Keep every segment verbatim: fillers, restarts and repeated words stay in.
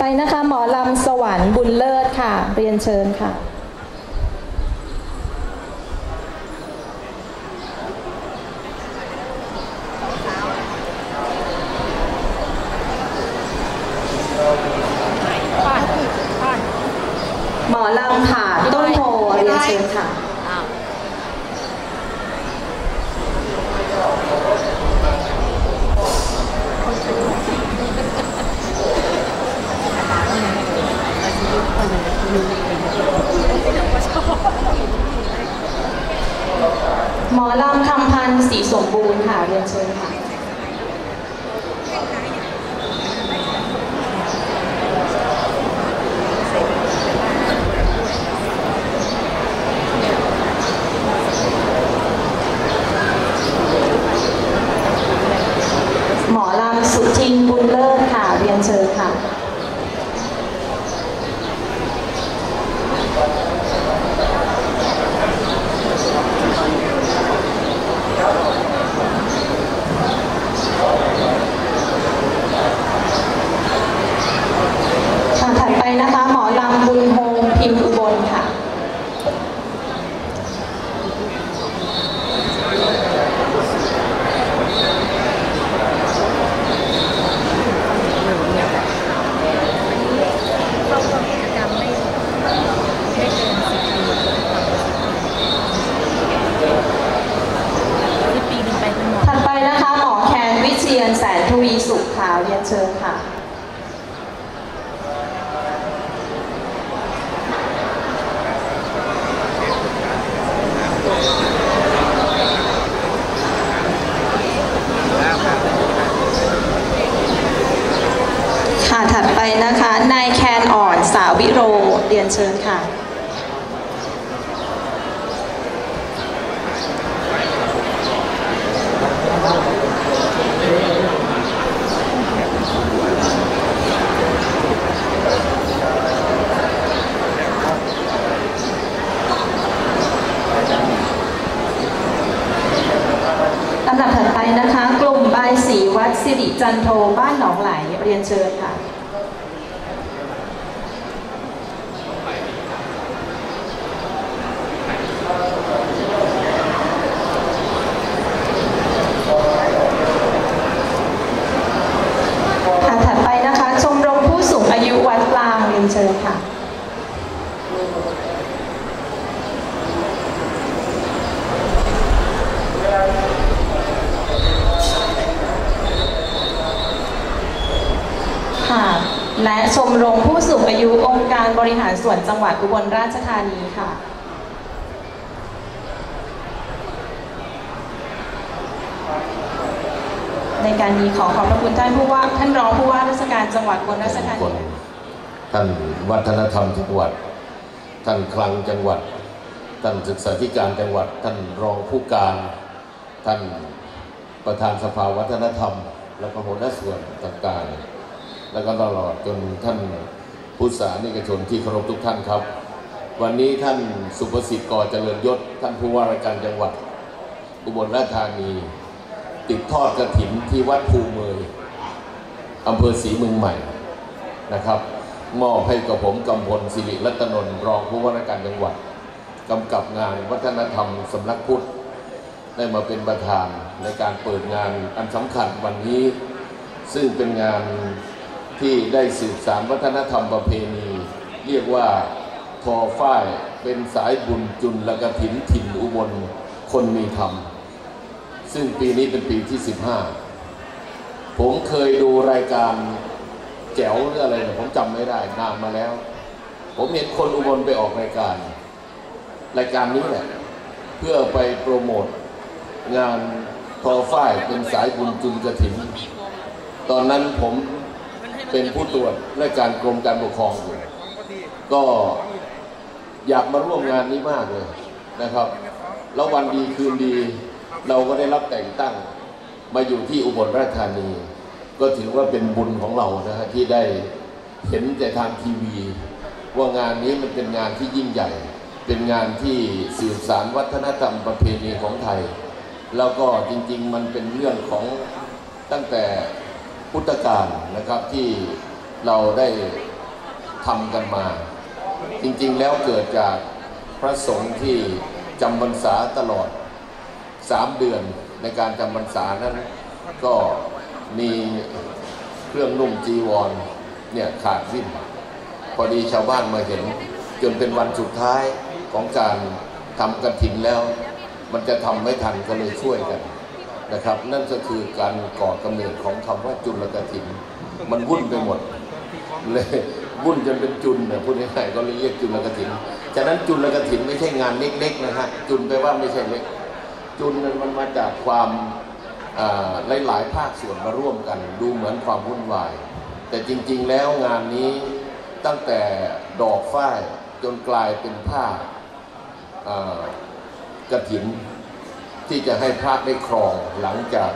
ไปนะคะหมอลำสวรรค์บุญเลิศค่ะเรียนเชิญค่ะหมอลำผ่าต้นโพเรียนเชิญค่ะหมอลำคำพันธ์ศรีสมบูรณ์ค่ะเรียนเชิญค่ะหมอลำสุทินบุญเลิศค่ะเรียนเชิญค่ะถัดไปนะคะหมอลำบุญโฮมพิมพ์อุบลค่ะถัดไปนะคะหมอแคนวิเชียรแสนทวีสุขค่ะเรียนเชิญค่ะค่ะถัดไปนะคะนายแคนอ่อนสาววิโรเรียนเชิญค่ะลำดับถัดไปนะคะกลุ่มบายสีวัดสิริจันโทบ้านหนองไหลเรียนเชิญค่ะค่ะถัดไปนะคะชมรมผู้สูงอายุวัดกลางเรียนเชิญค่ะและชมรมผู้สูงอายุองค์การบริหารส่วนจังหวัดอุบลราชธานีค่ะในการนี้ขอขอบพระคุณท่านผู้ว่าท่านรองผู้ว่าราชการจังหวัดอุบลราชธานีท่านวัฒนธรรมจังหวัดท่านคลังจังหวัดท่านศึกษาธิการจังหวัดท่านรองผู้การท่านประธานสภาวัฒนธรรมและก็หัวหน้าส่วนต่างๆแล้วก็ตลอดจนท่านผู้สานิกชนที่เคารพทุกท่านครับวันนี้ท่านสุภสิทธิ์ก่อเจริญยศท่านผู้ว่าราชการจังหวัดอุบลราชธานีติดทอดกฐินที่วัดภูเมยอำเภอศรีเมืองใหม่นะครับมอบให้กับผมกำพลศิริรัตนนท์รองผู้ว่าราชการจังหวัดกำกับงานวัฒนธรรมสำนักพุทธได้มาเป็นประธานในการเปิดงานอันสำคัญวันนี้ซึ่งเป็นงานที่ได้สืบสานวัฒนธรรมประเพณีเรียกว่าทอฝ้ายเป็นสายบุญจุลกฐินถิ่นอุบลคนมีธรรมซึ่งปีนี้เป็นปีที่สิบห้าผมเคยดูรายการแจ๋วหรืออะไรเนี่ยผมจำไม่ได้นานมาแล้วผมเห็นคนอุบลไปออกรายการรายการนี้แหละเพื่อไปโปรโมทงานทอฝ้ายเป็นสายบุญจุลกฐินตอนนั้นผมเป็นผู้ตรวจราชการกรมการปกครองอยู่ก็อยากมาร่วมงานนี้มากเลยนะครับแล้ววันดีคืนดีเราก็ได้รับแต่งตั้งมาอยู่ที่อุบลราชธานีก็ถือว่าเป็นบุญของเรานะฮะที่ได้เห็นแต่ทางทีวีว่างานนี้มันเป็นงานที่ยิ่งใหญ่เป็นงานที่สืบสานวัฒนธรรมประเพณีของไทยแล้วก็จริงๆมันเป็นเรื่องของตั้งแต่พุทธกาลนะครับที่เราได้ทำกันมา จริงๆแล้วเกิดจากพระสงฆ์ที่จำพรรษาตลอดสามเดือนในการจำพรรษานั้นก็มีเครื่องนุ่งจีวรเนี่ยขาดวิ่นพอดีชาวบ้านมาเห็นจนเป็นวันสุดท้ายของการทำกฐินแล้วมันจะทำไม่ทันก็เลยช่วยกันนะครับนั่นก็คือการก่อกำเนิดของคำว่าจุลกฐินมันวุ่นไปหมดเลยวุ่นจนเป็นจุลเนี่ยพูดง่ายๆก็เลยเรียกจุลกฐินฉะนั้นจุลกฐินไม่ใช่งานเล็กๆนะฮะจุลแปลว่าไม่ใช่เล็กจุลนั้นมันมาจากความหลายๆภาคส่วนมาร่วมกันดูเหมือนความวุ่นวายแต่จริงๆแล้วงานนี้ตั้งแต่ดอกฝ้ายจนกลายเป็นผ้ากฐินที่จะให้พระได้ครองหลังจาก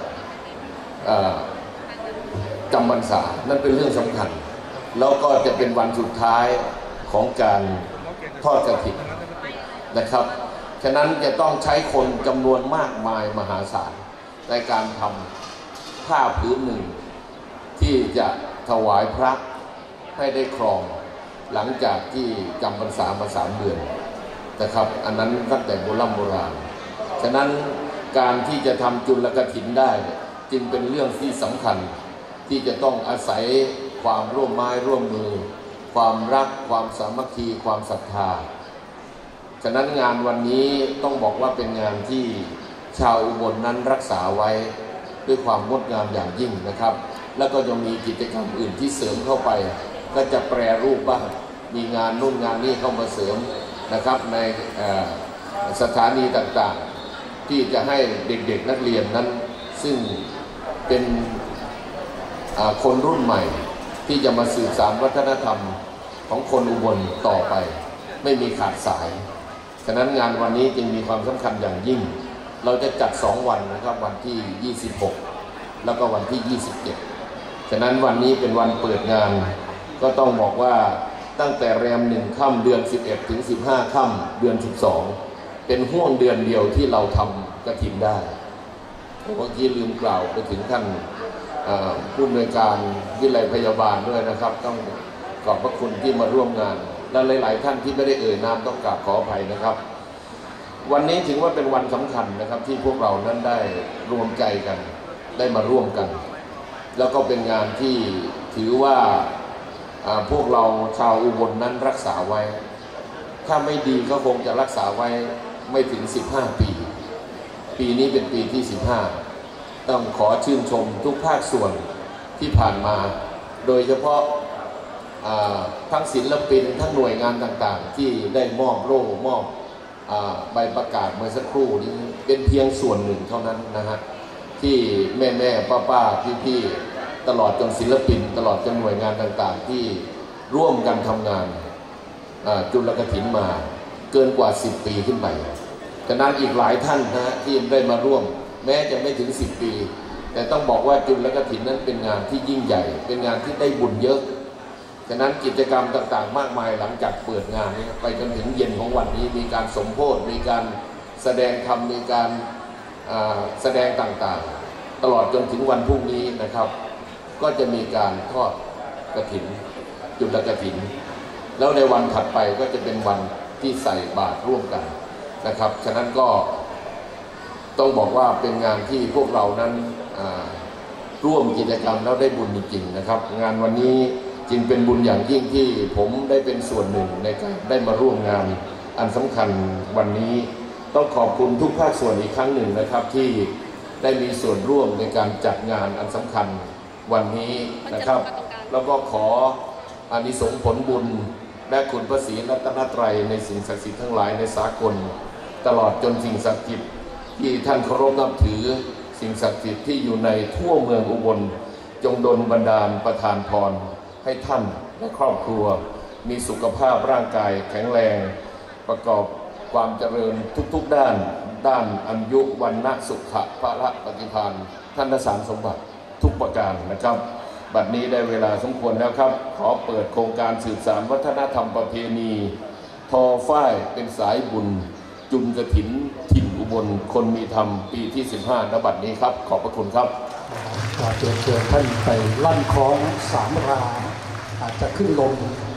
จำพรรษานั่นเป็นเรื่องสำคัญแล้วก็จะเป็นวันสุดท้ายของการทอดกฐินนะครับฉะนั้นจะต้องใช้คนจำนวนมากมายมหาศาลในการทำผ้าผืนหนึ่งที่จะถวายพระให้ได้ครองหลังจากที่จำพรรษามาสามเดือนนะครับอันนั้นตั้งแต่โบราณโบราณฉะนั้นการที่จะทำจุลกฐินได้จึงเป็นเรื่องที่สำคัญที่จะต้องอาศัยความร่วมไม้ร่วมมือความรักความสามัคคีความศรัทธาฉะนั้นงานวันนี้ต้องบอกว่าเป็นงานที่ชาวอุบลนั้นรักษาไว้ด้วยความงดงามอย่างยิ่งนะครับแล้วก็ยังมีกิจกรรมอื่นที่เสริมเข้าไปก็จะแปรรูปบ้างมีงานนู่นงานนี้เข้ามาเสริมนะครับในสถานีต่างๆที่จะให้เด็กๆนักเรียนนั้นซึ่งเป็นคนรุ่นใหม่ที่จะมาสืบสานวัฒนธรรมของคนอุบลต่อไปไม่มีขาดสายฉะนั้นงานวันนี้จึงมีความสำคัญอย่างยิ่งเราจะจัดสองวันนะครับวันที่ยี่สิบหกแล้วก็วันที่ยี่สิบเจ็ดฉะนั้นวันนี้เป็นวันเปิดงานก็ต้องบอกว่าตั้งแต่แรมหนึ่งค่ำเดือนสิบเอ็ดถึงสิบห้าค่ำเดือนสิบสองเป็นห่วงเดือนเดียวที่เราทำกฐินได้เมื่อกี้ลืมกล่าวไปถึงท่านผู้อำนวยการวิไลพยาบาลด้วยนะครับต้องขอบพระคุณที่มาร่วมงานและหลายๆท่านที่ไม่ได้เอ่ยนามต้องกราบขออภัยนะครับวันนี้ถือว่าเป็นวันสำคัญนะครับที่พวกเรานั้นได้รวมใจกันได้มาร่วมกันแล้วก็เป็นงานที่ถือว่าพวกเราชาวอุบลนั้นรักษาไว้ถ้าไม่ดีก็คงจะรักษาไว้ไม่ถึงสิบห้าปีปีนี้เป็นปีที่สิบห้าต้องขอชื่นชมทุกภาคส่วนที่ผ่านมาโดยเฉพาะทั้งศิลปินทั้งหน่วยงานต่างๆที่ได้มอบโล่มอบใบประกาศเมื่อสักครู่นี้เป็นเพียงส่วนหนึ่งเท่านั้นนะฮะที่แม่แม่ป้าป้าพี่พี่ตลอดจนศิลปินตลอดจนหน่วยงานต่างๆที่ร่วมกันทำงานจุลกฐินมาเกินกว่าสิบปีขึ้นไปฉะนั้นอีกหลายท่านนะที่ได้มาร่วมแม้จะไม่ถึงสิบปีแต่ต้องบอกว่าจุลกฐินนั้นเป็นงานที่ยิ่งใหญ่เป็นงานที่ได้บุญเยอะฉะนั้นกิจกรรมต่างๆมากมายหลังจากเปิดงานนี้ไปจนถึงเย็นของวันนี้มีการสมโภชมีการแสดงธรรมมีการแสดงต่างๆตลอดจนถึงวันพรุ่งนี้นะครับก็จะมีการทอดกฐินจุลกฐินแล้วในวันถัดไปก็จะเป็นวันที่ใส่บาตรร่วมกันนะครับฉะนั้นก็ต้องบอกว่าเป็นงานที่พวกเรานั้นร่วมกิจกรรมแล้วได้บุญจริงๆนะครับงานวันนี้จึงเป็นบุญอย่างยิ่งที่ผมได้เป็นส่วนหนึ่งในการได้มาร่วมงานอันสำคัญวันนี้ต้องขอบคุณทุกภาคส่วนอีกครั้งหนึ่งนะครับที่ได้มีส่วนร่วมในการจัดงานอันสำคัญวันนี้นะครับแล้วก็ขออานิสงส์ผลบุญและคุณพระศรีรัตนตรัยในสิ่งศักดิ์สิทธิ์ทั้งหลายในสากลตลอดจนสิ่งศักดิ์สิทธิ์ที่ท่านเคารพนับถือสิ่งศักดิ์สิทธิ์ที่อยู่ในทั่วเมืองอุบลจงดลบันดาลประทานพรให้ท่านและครอบครัวมีสุขภาพร่างกายแข็งแรงประกอบความเจริญทุกๆด้านด้านอายุวันนะสุขะพระปฏิภาณท่านสารสมบัติทุกประการนะครับบัดนี้ได้เวลาสมควรแล้วครับขอเปิดโครงการสืบสานวัฒนธรรมประเพณีทอฝ้ายเป็นสายบุญจุลกฐินถิ่นอุบลคนมีธรรมปีที่สิบห้าณบัดนี้ครับขอบพระคุณครับขอเชิญเชิญท่านไปลั่นคล้องสามราอาจจะขึ้นลง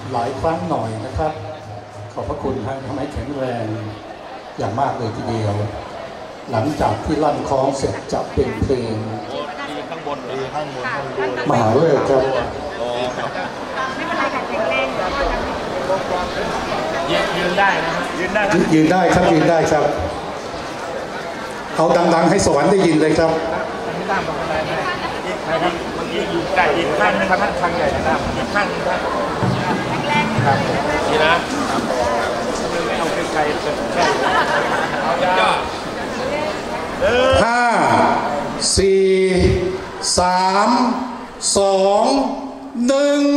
หลายครั้งหน่อยนะครับขอบพระคุณท่านทำให้แข็งแรงอย่างมากเลยทีเดียวหลังจากที่ลั่นคล้องเสร็จจะเป็นเพลงมหาฤกษ์ครับไม่เป็นไรค่ะแข็งแรงยืนได้นะครับยืนได้ยืนได้ครับยืนได้ครับเอาดังๆให้สวรรค์ได้ยินเลยครับไม่ได้บอกอะไรนะนะครับเมื่อกี้อยู่ไก่อีกข้างนึงครับท่านทางใหญ่นะครับอีกข้างนึงครับแรงๆครับนี่นะไม่เอาไกลๆเกินแค่เอายอดห้าสี่สามสองหนึ่ง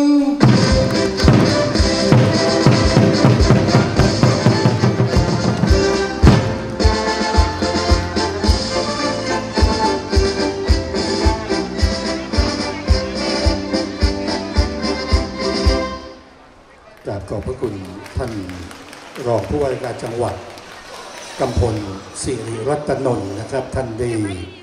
กราบขอบพระคุณท่านรองผู้ว่าราชการจังหวัดกำพลศิริรัตนนท์นะครับท่านได้